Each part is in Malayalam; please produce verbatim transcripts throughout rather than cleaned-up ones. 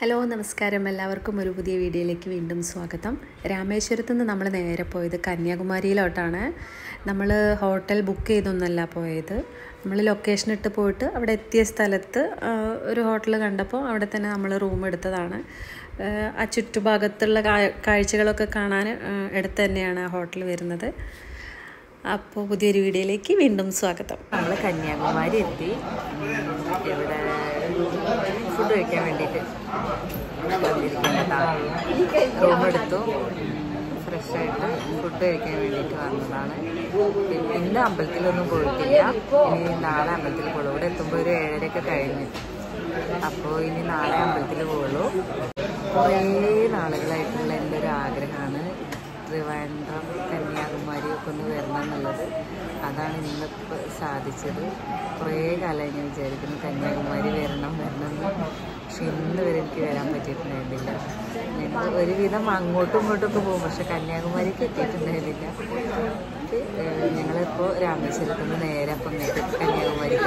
ഹലോ നമസ്കാരം എല്ലാവർക്കും ഒരു പുതിയ വീഡിയോയിലേക്ക് വീണ്ടും സ്വാഗതം. രാമേശ്വരത്ത് നിന്ന് നമ്മൾ നേരെ പോയത് കന്യാകുമാരിയിലോട്ടാണ്. നമ്മൾ ഹോട്ടൽ ബുക്ക് ചെയ്തൊന്നല്ല പോയത്. നമ്മൾ ലൊക്കേഷൻ ഇട്ട് പോയിട്ട് അവിടെ എത്തിയ സ്ഥലത്ത് ഒരു ഹോട്ടൽ കണ്ടപ്പോൾ അവിടെ തന്നെ നമ്മൾ റൂം എടുത്തതാണ്. ആ ചുറ്റുഭാഗത്തുള്ള കാഴ്ചകളൊക്കെ കാണാൻ അടുത്ത് തന്നെയാണ് ആ ഹോട്ടൽ വരുന്നത്. അപ്പോൾ പുതിയൊരു വീഡിയോയിലേക്ക് വീണ്ടും സ്വാഗതം. നമ്മൾ കന്യാകുമാരി എത്തി. ഇവിടെ ഫുഡ് കഴിക്കാൻ വേണ്ടിയിട്ട് റൂം എടുത്തു. ഫ്രഷായിട്ട് ഫുഡ് കഴിക്കാൻ വേണ്ടിയിട്ട് വന്നതാണ്. പിന്നെ ഇന്ന് അമ്പലത്തിലൊന്നും പോയിട്ടില്ല. ഇനി നാളെ അമ്പലത്തിൽ പോകുള്ളൂ. ഇവിടെ എത്തുമ്പോൾ ഒരു ഏഴരയൊക്കെ കഴിഞ്ഞു. അപ്പോൾ ഇനി നാളെ അമ്പലത്തിൽ പോകുള്ളൂ. കുറേ നാളുകളായിട്ടുള്ള എൻ്റെ ഒരു ആഗ്രഹമാണ് ട്രിവാൻഡ്രം കന്യാകുമാരി ഒക്കെ ഒന്ന് വരണം എന്നുള്ളത്. അതാണ് ഇന്നിപ്പോൾ സാധിച്ചത്. കുറേ കാലമായി ഞാൻ വിചാരിക്കുന്നു കന്യാകുമാരി വരണം വരണം എന്ന്. പക്ഷെ ഇന്ന് വരെ എനിക്ക് വരാൻ പറ്റിയിട്ടുണ്ടായിരുന്നില്ല. ഞങ്ങൾ ഒരുവിധം അങ്ങോട്ടും ഇങ്ങോട്ടൊക്കെ പോകും, പക്ഷെ കന്യാകുമാരിക്ക് എത്തിയിട്ടുണ്ടായിരുന്നില്ല. ഞങ്ങളിപ്പോൾ രാമേശ്വരത്ത് നിന്ന് നേരെ അപ്പം ഇങ്ങോട്ട് കന്യാകുമാരിക്ക്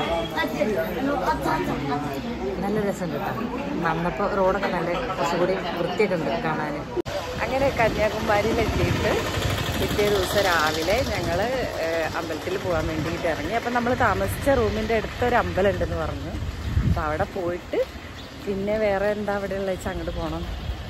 നല്ല രസം കിട്ടാം. വന്നപ്പോൾ റോഡൊക്കെ നല്ല കുറച്ചുകൂടി വൃത്തിയൊക്കെ ഉണ്ട് കാണാൻ. അങ്ങനെ കന്യാകുമാരിയിലെത്തിയിട്ട് പിറ്റേ ദിവസം രാവിലെ ഞങ്ങൾ അമ്പലത്തിൽ പോകാൻ വേണ്ടിയിട്ട് ഇറങ്ങി. അപ്പം നമ്മൾ താമസിച്ച റൂമിൻ്റെ അടുത്തൊരു അമ്പലം ഉണ്ടെന്ന് പറഞ്ഞു. അപ്പോൾ അവിടെ പോയിട്ട് പിന്നെ വേറെ എന്താ അവിടെ ഉള്ള വെച്ചാൽ അങ്ങോട്ട് പോകണം.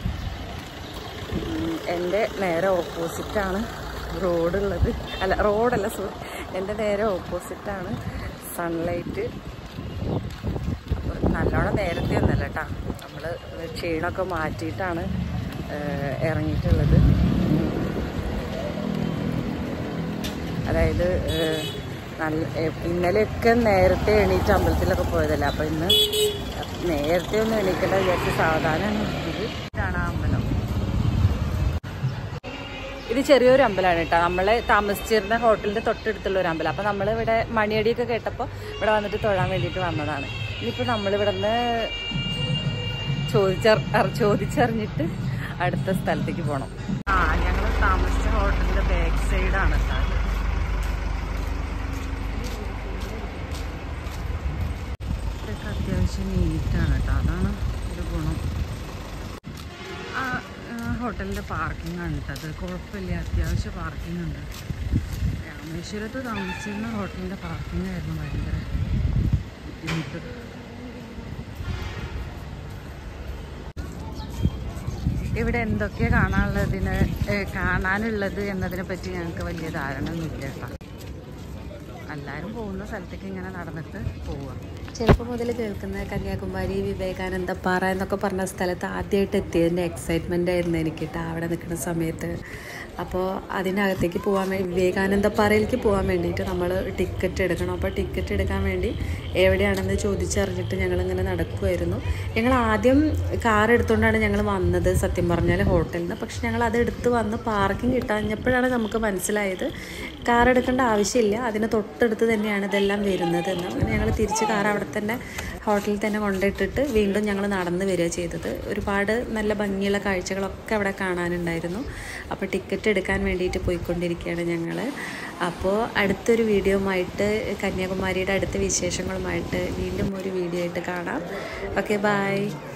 എൻ്റെ നേരെ ഓപ്പോസിറ്റാണ് റോഡുള്ളത്. അല്ല റോഡല്ല സോറി, എൻ്റെ നേരെ ഓപ്പോസിറ്റാണ് സൺലൈറ്റ്. അപ്പോൾ നല്ലോണം നേരത്തെ ഒന്നല്ല കേട്ടോ, നമ്മൾ ക്ഷീണമൊക്കെ മാറ്റിയിട്ടാണ് ഇറങ്ങിയിട്ടുള്ളത്. അതായത് നല്ല ഇന്നലെയൊക്കെ നേരത്തെ എണീറ്റ് അമ്പലത്തിലൊക്കെ പോയതല്ല. അപ്പോൾ ഇന്ന് നേരത്തെ ഒന്നും എണീക്കേണ്ട വിചാരിച്ച് സാവധാനമാണ് ഇത്. ഇതാണ് ആ അമ്പലം. ഇത് ചെറിയൊരു അമ്പലമാണ് കേട്ടോ. നമ്മൾ താമസിച്ചിരുന്ന ഹോട്ടലിൻ്റെ തൊട്ടടുത്തുള്ള ഒരു അമ്പലം. അപ്പോൾ നമ്മളിവിടെ മണിയടിയൊക്കെ കേട്ടപ്പോൾ ഇവിടെ വന്നിട്ട് തൊഴാൻ വേണ്ടിയിട്ട് വന്നതാണ്. ഇനിയിപ്പോൾ നമ്മളിവിടെ നിന്ന് ചോദിച്ചർ ചോദിച്ചറിഞ്ഞിട്ട് അടുത്ത സ്ഥലത്തേക്ക് പോകണം. ആ ഞങ്ങൾ താമസിച്ച ഹോട്ടലിൻ്റെ ബാക്ക് സൈഡാണ് കേട്ടോ. ഇതൊക്കെ അത്യാവശ്യം നീറ്റാണ് കേട്ടോ, അതാണ് ഒരു ഗുണം. ആ ഹോട്ടലിൻ്റെ പാർക്കിംഗ് ആണ് കേട്ടോ, അത് കുഴപ്പമില്ല, അത്യാവശ്യം പാർക്കിംഗ് ഉണ്ട്. രാമേശ്വരത്ത് താമസിച്ചിരുന്ന ഹോട്ടലിൻ്റെ പാർക്കിംഗ് ആയിരുന്നു ഭയങ്കര ബുദ്ധിമുട്ട്. ഇവിടെ എന്തൊക്കെയാണ് കാണാനുള്ളതിന് കാണാനുള്ളത് എന്നതിനെ പറ്റി ഞങ്ങൾക്ക് വലിയ ധാരണ ഒന്നുമില്ല കേട്ടോ. എല്ലാവരും പോകുന്ന സ്ഥലത്തേക്ക് ഇങ്ങനെ നടന്നിട്ട് പോവുക. ചെറുപ്പം മുതൽ കേൾക്കുന്ന കന്യാകുമാരി വിവേകാനന്ദ പാറ എന്നൊക്കെ പറഞ്ഞ സ്ഥലത്ത് ആദ്യമായിട്ട് എത്തിയതിൻ്റെ എക്സൈറ്റ്മെൻ്റ് ആയിരുന്നു എനിക്ക് കേട്ടോ അവിടെ നിൽക്കുന്ന സമയത്ത്. അപ്പോൾ അതിനകത്തേക്ക് പോകാൻ വേണ്ടി വിവേകാനന്ദ പാറയിലേക്ക് പോകാൻ വേണ്ടിയിട്ട് നമ്മൾ ടിക്കറ്റ് എടുക്കണം. അപ്പോൾ ടിക്കറ്റ് എടുക്കാൻ വേണ്ടി എവിടെയാണെന്ന് ചോദിച്ചറിഞ്ഞിട്ട് ഞങ്ങളിങ്ങനെ നടക്കുമായിരുന്നു. ഞങ്ങൾ ആദ്യം കാർ എടുത്തുകൊണ്ടാണ് ഞങ്ങൾ വന്നത് സത്യം പറഞ്ഞാൽ ഹോട്ടലിൽ നിന്ന്. പക്ഷെ ഞങ്ങൾ അത് എടുത്ത് വന്ന് പാർക്കിംഗ് കിട്ടാഞ്ഞപ്പോഴാണ് നമുക്ക് മനസ്സിലായത് കാർ എടുക്കേണ്ട ആവശ്യമില്ല, അതിന് തൊട്ടടുത്ത് തന്നെയാണ് ഇതെല്ലാം വരുന്നത് എന്ന്. അങ്ങനെ ഞങ്ങൾ തിരിച്ച് കാർ അവിടെ തന്നെ ഹോട്ടലിൽ തന്നെ കൊണ്ടിട്ടിട്ട് വീണ്ടും ഞങ്ങൾ നടന്ന് വരിക ചെയ്തത്. ഒരുപാട് നല്ല ഭംഗിയുള്ള കാഴ്ചകളൊക്കെ അവിടെ കാണാനുണ്ടായിരുന്നു. അപ്പോൾ ടിക്കറ്റ് എടുക്കാൻ വേണ്ടിയിട്ട് പോയിക്കൊണ്ടിരിക്കുകയാണ് ഞങ്ങൾ. അപ്പോൾ അടുത്തൊരു വീഡിയോയുമായിട്ട് കന്യാകുമാരിയുടെ അടുത്ത വിശേഷങ്ങളുമായിട്ട് വീണ്ടും ഒരു വീഡിയോ ആയിട്ട് കാണാം. Okay, by.